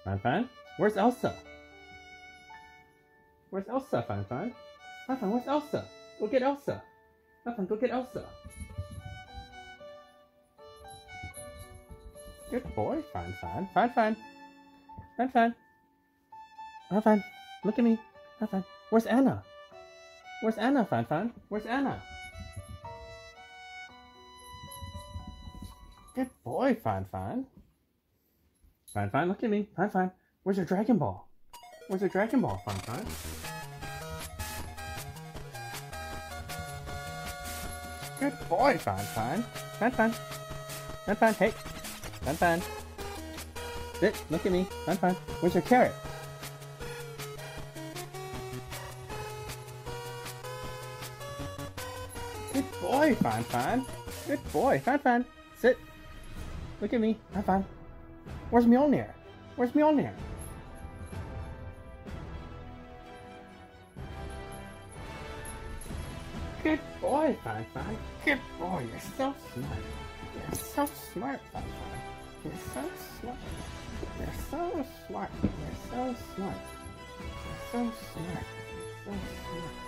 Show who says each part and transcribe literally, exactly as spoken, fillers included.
Speaker 1: Fan Fan? Where's Elsa? Where's Elsa, Fan Fan? Fan Fan, where's Elsa? Go get Elsa. Fan Fan, go get Elsa. Good boy, Fan Fan. Fan Fan. Fan Fan. Fan Fan, look at me. Fan Fan, where's Anna? Where's Anna, Fan Fan? Where's Anna? Good boy, Fan Fan. Fan Fan, look at me. Fan Fan, where's your Dragon Ball? Where's your Dragon Ball, Fan Fan? Good boy, Fan Fan. Fan Fan. Fan Fan, hey. Fan Fan. Sit, look at me. Fan Fan, where's your carrot? Good boy, Fan Fan. Good boy, Fan Fan. Sit. Look at me. Fan Fan. Where's Mjolnir? Where's Mjolnir? Good boy, Fan Fan. Good boy. You're so smart. You're so smart, Fan Fan. You're so smart. You're so smart. You're so smart. You're so smart. You're so smart.